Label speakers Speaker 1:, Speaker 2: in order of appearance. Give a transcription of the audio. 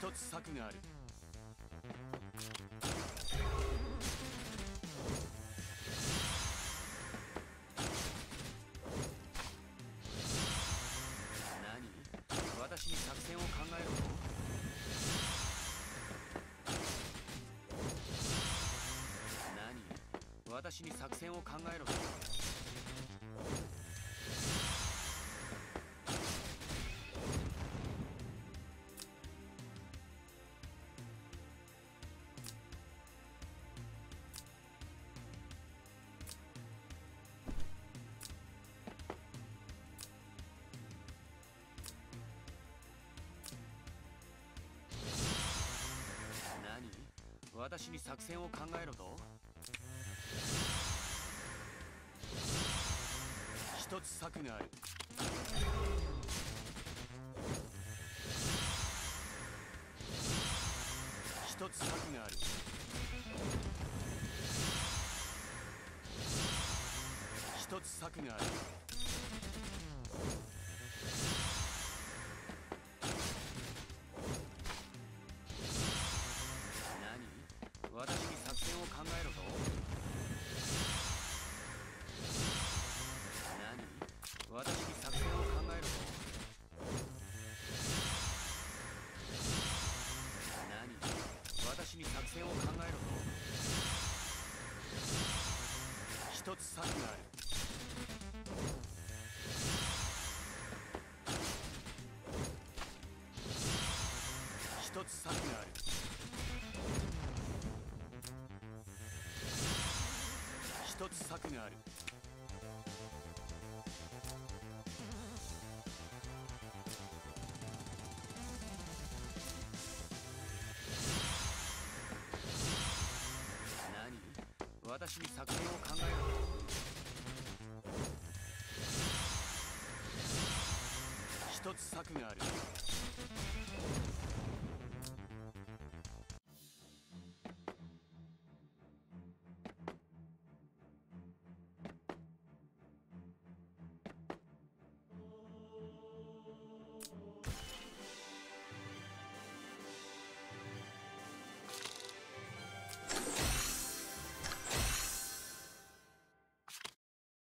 Speaker 1: 一つ策がある。何？私に作戦を考えろと？何？私に作戦を考えろと？何？私に作戦を考えろと？一つ策がある。一つ策がある。一つ策がある。何？私に作戦を考えろと？何？私に作戦を考えろと？何？私に作戦を考えろと？一つ策がある。一つ策がある。一つ策がある。何？私に作戦を考えろと？一つ策がある。